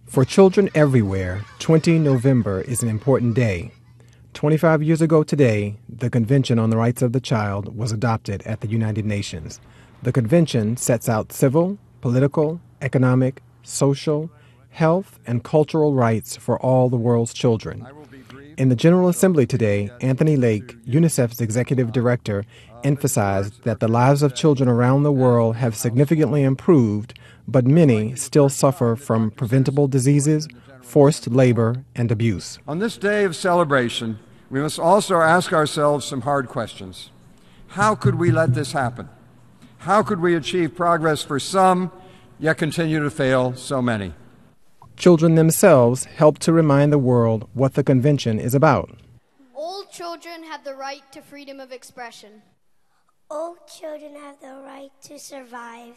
For children everywhere, 20 November is an important day. 25 years ago today, the Convention on the Rights of the Child was adopted at the United Nations. The Convention sets out civil, political, economic, social, health, and cultural rights for all the world's children. In the General Assembly today, Anthony Lake, UNICEF's executive director, emphasized that the lives of children around the world have significantly improved, but many still suffer from preventable diseases, forced labor, and abuse. On this day of celebration, we must also ask ourselves some hard questions. How could we let this happen? How could we achieve progress for some, yet continue to fail so many? Children themselves help to remind the world what the convention is about. All children have the right to freedom of expression. All children have the right to survive.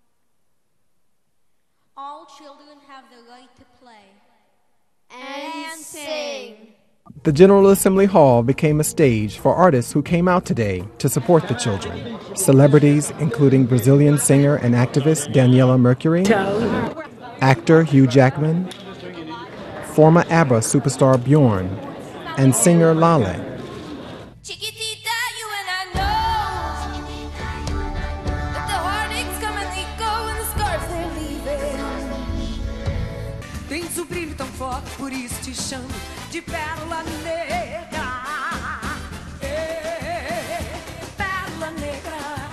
All children have the right to play. And sing. The General Assembly Hall became a stage for artists who came out today to support the children. Celebrities including Brazilian singer and activist Daniela Mercury, actor Hugh Jackman, former ABBA superstar Bjorn, and singer Lale. Tens brilho tão forte, por isso te chamo de pérola negra. Pérola negra.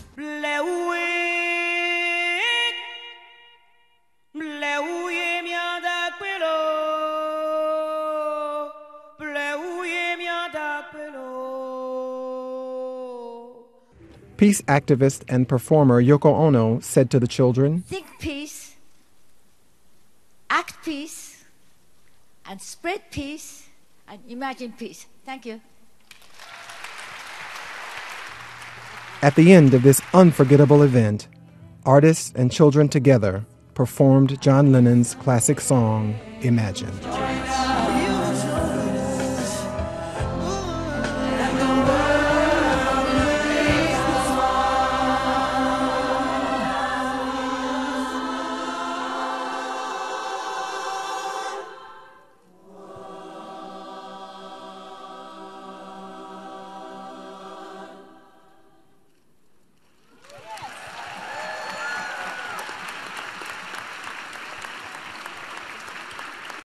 Bleuie mi anda quello. Bleuie mi anda quello. Peace activist and performer Yoko Ono said to the children, "Think peace, act peace, and spread peace, and imagine peace." Thank you. At the end of this unforgettable event, artists and children together performed John Lennon's classic song, Imagine.